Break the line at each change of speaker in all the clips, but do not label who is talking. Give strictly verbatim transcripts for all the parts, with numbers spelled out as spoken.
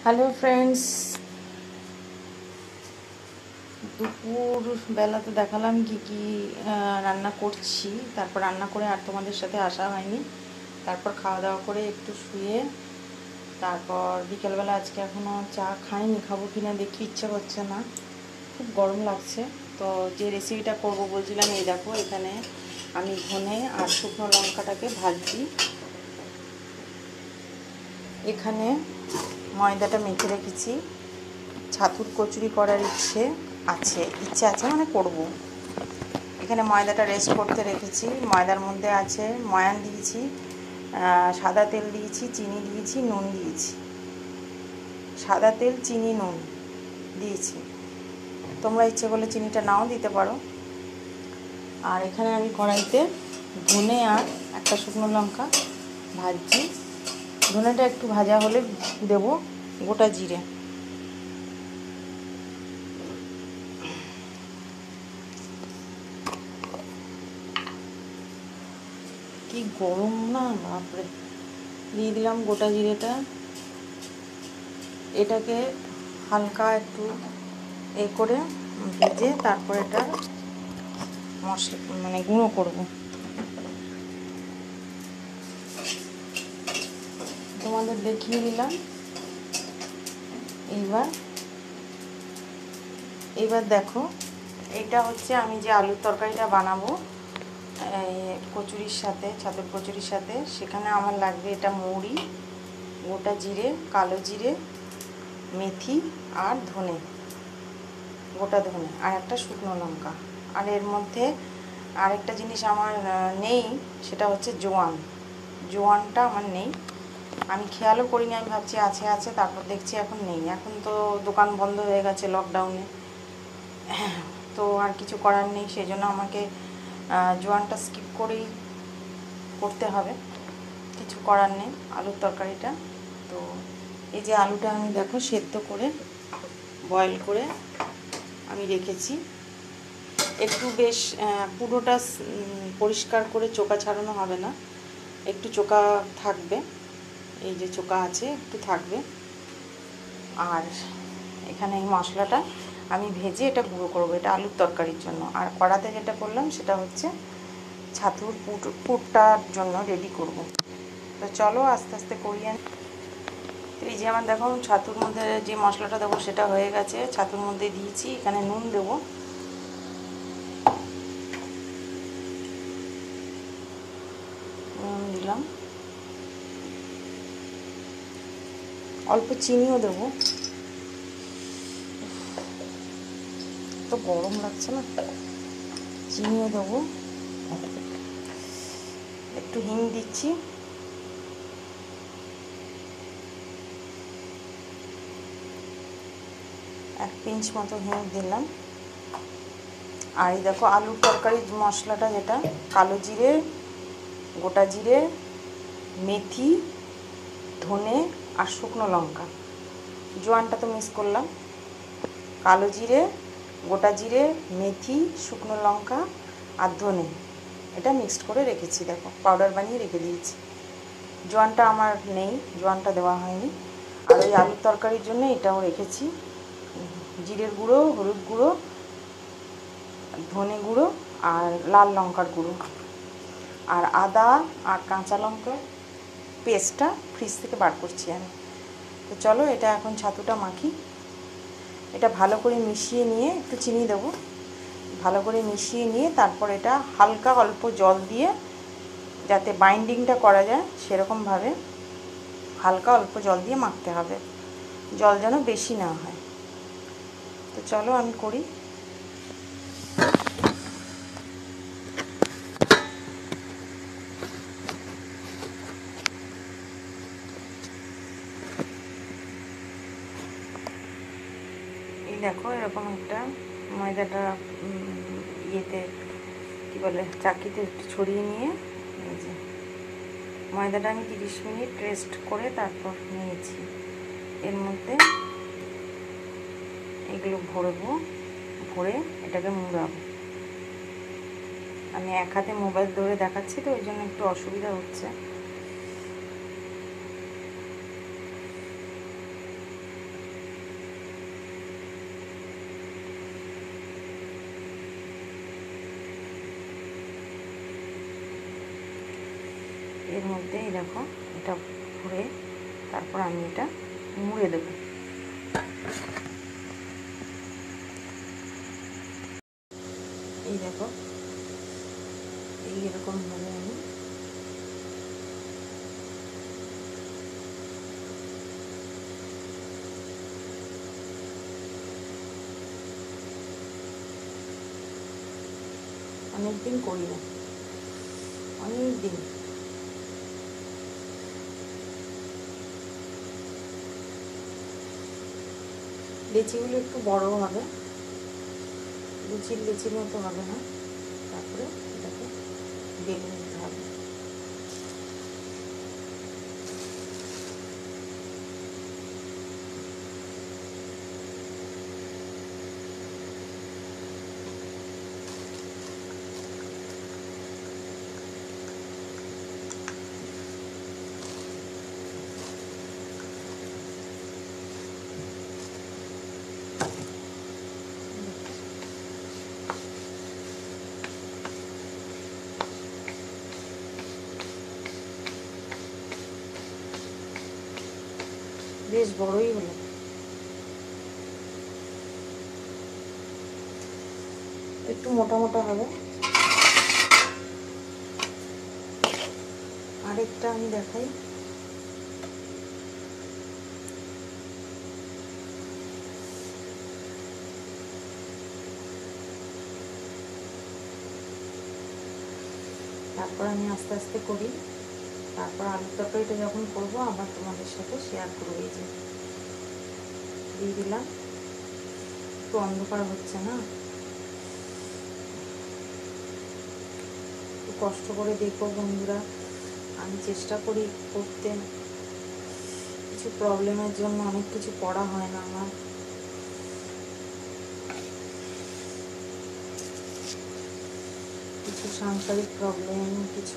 Hello friends, দুপুর বেলাতে দেখালাম কি কি রান্না করছি। তারপর রান্না করে আর তোমাদের সাথে আসা হয়নি। তারপর খাওয়া দাওয়া করে একটু শুয়ে তারপর বিকেলবেলা আজকে এখনও চা খাইনি, খাবো কিনা দেখি, ইচ্ছা করছে না, খুব গরম লাগছে। তো যে রেসিপিটা করব বলছিলাম, এই দেখো এখানে আমি ধনে আর শুকনো লঙ্কাটাকে ভাজছি। এখানে ময়দাটা মেখে রেখেছি, ছাতুর কচুরি করার ইচ্ছে আছে ইচ্ছে আছে মানে করব। এখানে ময়দাটা রেস্ট করতে রেখেছি। ময়দার মধ্যে আছে ময়ান দিয়েছি, সাদা তেল দিয়েছি, চিনি দিয়েছি, নুন দিয়েছি। সাদা তেল, চিনি, নুন দিয়েছি। তোমরা ইচ্ছে করলে চিনিটা নাও দিতে পারো। আর এখানে আমি কড়াইতে ধনে আর একটা শুকনো লঙ্কা ভাজছি। ধনেটা একটু ভাজা হলে দেব গোটা জিরে। কি গরম না, বাপরে। দিয়ে দিলাম গোটা জিরেটা। এটাকে হালকা একটু এ করে ভেজে তারপর এটা মশলা মানে গুঁড়ো করব। তোমাদের দেখিয়ে দিলাম। এইবার এইবার দেখো, এটা হচ্ছে আমি যে আলুর তরকারিটা বানাবো কচুরির সাথে, ছাতুর কচুরির সাথে। সেখানে আমার লাগবে এটা মৌরি, গোটা জিরে, কালো জিরে, মেথি আর ধনে, গোটা ধনে আর একটা শুকনো লঙ্কা। আর এর মধ্যে আরেকটা জিনিস আমার নেই, সেটা হচ্ছে জোয়ান। জোয়ানটা আমার নেই, আমি খেয়ালও করিনি। আমি ভাবছি আছে আছে, তারপর দেখছি এখন নেই। এখন তো দোকান বন্ধ হয়ে গেছে লকডাউনে, তো আর কিছু করার নেই। সেই জন্য আমাকে জোয়ানটা স্কিপ করেই করতে হবে, কিছু করার নেই। আলুর তরকারিটা তো এই যে আলুটা আমি দেখো সেদ্ধ করে বয়েল করে আমি রেখেছি। একটু বেশ পুরোটা পরিষ্কার করে চোকা ছাড়ানো হবে না, একটু চোকা থাকবে, এই যে চোকা আছে একটু থাকবে। আর এখানে এই মশলাটা আমি ভেজে এটা গুঁড়ো করবো, এটা আলুর তরকারির জন্য। আর কড়াতে যেটা করলাম সেটা হচ্ছে ছাতুর পুট পুরটার জন্য রেডি করব। তো চলো আস্তে আস্তে করি। এই যে আমার দেখো ছাতুর মধ্যে যে মশলাটা দেবো সেটা হয়ে গেছে। ছাতুর মধ্যে দিয়েছি, এখানে নুন দেবো, নুন দিলাম, অল্প চিনিও দেবো। তো গরম লাগছে না, চিনিও দেবো, একটু হিং দিচ্ছি, এক পিঞ্চ মতো হিং দিলাম। আর এই দেখো আলুর তরকারির মশলাটা, যেটা কালো জিরে, গোটা জিরে, মেথি, ধনে আর শুকনো লঙ্কা, জোয়ানটা তো মিক্স করলাম, কালো জিরে, গোটা জিরে, মেথি, শুকনো লঙ্কা আর ধনে, এটা মিক্সড করে রেখেছি। দেখো পাউডার বানিয়ে রেখে দিয়েছি। জোয়ানটা আমার নেই, জোয়ানটা দেওয়া হয়নি। আর ওই আলুর তরকারির জন্য এটাও রেখেছি, জিরের গুঁড়ো, হলুদ গুঁড়ো, ধনে গুঁড়ো আর লাল লঙ্কার গুঁড়ো। আর আদা আর কাঁচা লঙ্কার পেস্টটা ফ্রিজ থেকে বার করছি আমি। তো চলো এটা এখন ছাতুটা মাখি। এটা ভালো করে মিশিয়ে নিয়ে, একটু চিনি দেবো, ভালো করে মিশিয়ে নিয়ে তারপর এটা হালকা অল্প জল দিয়ে, যাতে বাইন্ডিংটা করা যায় সেরকমভাবে হালকা অল্প জল দিয়ে মাখতে হবে, জল যেন বেশি না হয়। তো চলো আমি করি। এই দেখো এরকম একটা ময়দাটা ইয়েতে কী বলে চাকিতে একটু ছড়িয়ে নিয়ে, এই যে ময়দাটা আমি তিরিশ মিনিট রেস্ট করে তারপর নিয়েছি। এর মধ্যে এগুলো ভরবো, ভরে এটাকে মুড়াবো। আমি এক হাতে মোবাইল ধরে দেখাচ্ছি তো ওই জন্য একটু অসুবিধা হচ্ছে। দেখো এটা ঘুরে তারপর আমি এটা মুড়ে দেবো। এই দেখো এই এরকম ভাবে আমি অনেকদিন করি না, অনেক দিন। লেচিগুলো একটু বড় হবে, লুচির লেচির মতো হবে না। তারপরে এটাকে বেলে নিতে হবে। বেশ বড়ই হলো। একটু মোটা মোটা হবে। আরেকটা আমি দেখাই। তারপর আমি আস্তে আস্তে করি। তারপর আলুর তরকারিটা যখন করবো আবার তোমাদের সাথে শেয়ার করবো। এই যে দিয়ে দিলাম, একটু অন্ধকার হচ্ছে না, একটু কষ্ট করে দেখো বন্ধুরা। আমি চেষ্টা করি করতে, কিছু প্রবলেমের জন্য অনেক কিছু করা হয় না আমার। কিছু সাংসারিক প্রবলেম, কিছু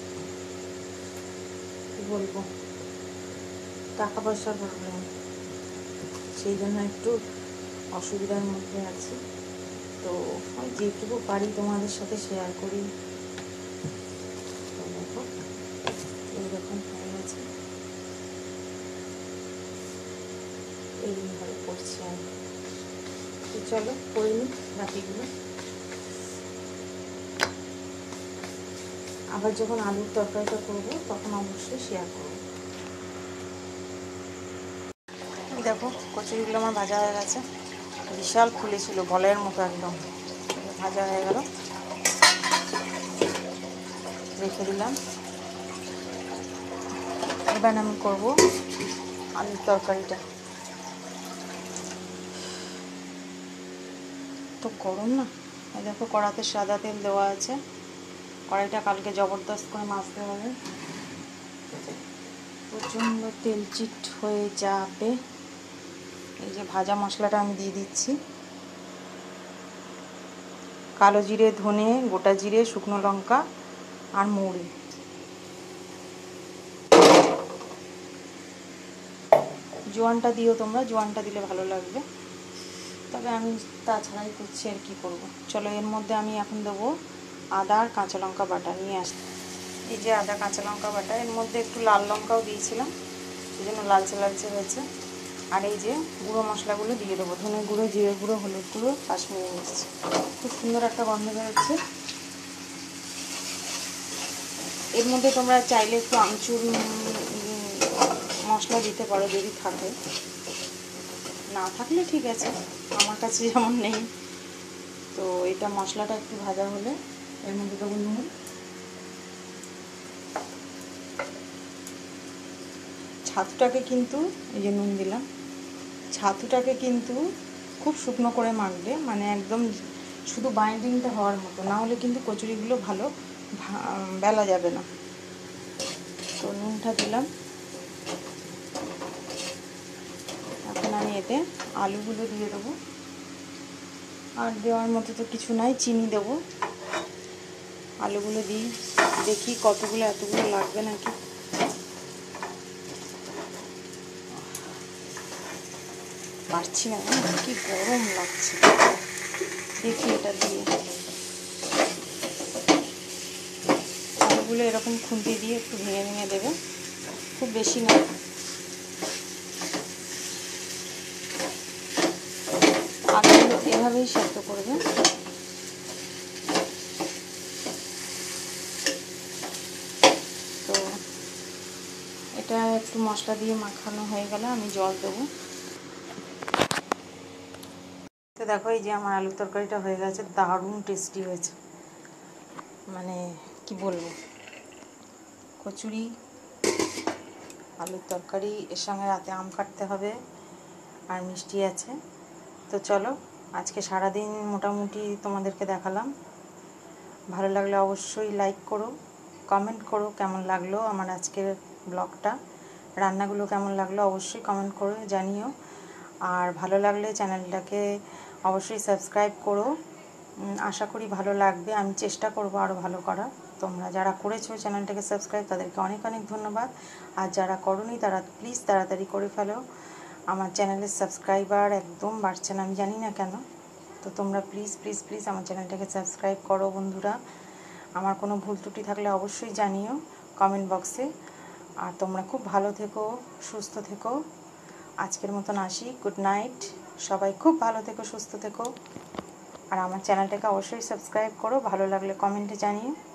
কি বলবো, টাকা পয়সার প্রবলেম, সেই জন্য একটু অসুবিধার মধ্যে আছি। তো যেটুকু পারি তোমাদের সাথে শেয়ার করি। তো দেখো এইরকম হয়ে গেছে, এইভাবে করছি আমি। তো চলো করে নিই বাকিগুলো। আবার যখন আলুর তরকারিটা করবো তখন অবশ্যই শেয়ার করবো। দেখো কচুরিগুলো আমার ভাজা হয়ে গেছে, বিশাল ফুলেছিল বলের মতো, একদম ভাজা হয়ে গেল। রেখে দিলাম। এবার আমি করবো আলুর তরকারিটা। তো গরম না, দেখো কড়াতে সাদা তেল দেওয়া আছে। কড়াইটা কালকে জবরদস্ত করে মাজতে হবে, প্রচণ্ড তেল চিট হয়ে যাবে। এই যে ভাজা মশলাটা আমি দিয়ে দিচ্ছি। কালো জিরে, ধনে, গোটা জিরে, শুকনো লঙ্কা আর মৌরি। জোয়ানটা দিও তোমরা, জোয়ানটা দিলে ভালো লাগবে, তবে আমি তাছাড়াই করছি আর কি করব। চলো এর মধ্যে আমি এখন দেবো আদা আর কাঁচা লঙ্কা বাটা নিয়ে আসি। এই যে আদা কাঁচা লঙ্কা বাটা, এর মধ্যে একটু লাল লঙ্কাও দিয়েছিলাম, সেই জন্য লালচে লালচে হয়েছে। আর এই যে গুঁড়ো মশলাগুলো দিয়ে দেবো, ধনে গুঁড়ো, জিরে গুঁড়ো, হলুদ গুঁড়ো, কাশ্মীরি মির্চ। খুব সুন্দর একটা গন্ধ বেরোচ্ছে। এর মধ্যে তোমরা চাইলে একটু আমচুর মশলা দিতে পারো যদি থাকে, না থাকলে ঠিক আছে, আমার কাছে যেমন নেই। তো এটা মশলাটা একটু ভাজা হলে এর মধ্যে দেবো নুন, ছাতুটাকে কিন্তু, এই যে নুন দিলাম, ছাতুটাকে কিন্তু খুব শুকনো করে মাখবে, মানে একদম শুধু বাইন্ডিংটা হওয়ার মতো, না হলে কিন্তু কচুরিগুলো ভালো বেলা যাবে না। তো নুনটা দিলাম। এখন আমি এতে আলুগুলো দিয়ে দেবো, আর দেওয়ার মতো তো কিছু নাই, চিনি দেবো। আলুগুলো দিই, দেখি কতগুলো, এতগুলো লাগবে নাকি। পারছি না, কি গরম লাগছে। দেখি এটা দিয়ে আলুগুলো এরকম খুন্তি দিয়ে একটু ভেঙে ভেঙে দেবে, খুব বেশি না। আলুগুলো এভাবেই সেদ্ধ করবে। তো এটা একটু মশলা দিয়ে মাখানো হয়ে গেলে আমি জল দেবো। তো দেখো এই যে আমার আলুর তরকারিটা হয়ে গেছে, দারুণ টেস্টি হয়েছে, মানে কি বলবো, কচুরি আলুর তরকারি, এর সঙ্গে রাতে আম কাটতে হবে আর মিষ্টি আছে। তো চলো আজকে সারাদিন মোটামুটি তোমাদেরকে দেখালাম। ভালো লাগলে অবশ্যই লাইক করো, কমেন্ট করো কেমন লাগলো আমার আজকের ব্লগটা, রান্নাগুলো কেমন লাগলো অবশ্যই কমেন্ট করে জানিও। আর ভালো লাগলে চ্যানেলটাকে অবশ্যই সাবস্ক্রাইব করো, আশা করি ভালো লাগবে, আমি চেষ্টা করব আরও ভালো করার। তোমরা যারা করেছো চ্যানেলটাকে সাবস্ক্রাইব তাদেরকে অনেক অনেক ধন্যবাদ, আর যারা করোনি তারা প্লিজ তাড়াতাড়ি করে ফেলো। আমার চ্যানেলের সাবস্ক্রাইবার একদম বাড়ছে না, আমি জানি না কেন। তো তোমরা প্লিজ প্লিজ প্লিজ আমার চ্যানেলটাকে সাবস্ক্রাইব করো বন্ধুরা। আমার কোনো ভুল ত্রুটি থাকলে অবশ্যই জানিও কমেন্ট বক্সে। আর তোমরা খুব ভালো থেকো, সুস্থ থেকো। আজকের মতন আসি, গুড নাইট। সবাই খুব ভালো থেকো, সুস্থ থেকো। আর আমার চ্যানেলটাকে অবশ্যই সাবস্ক্রাইব করো, ভালো লাগলে কমেন্টে জানিও।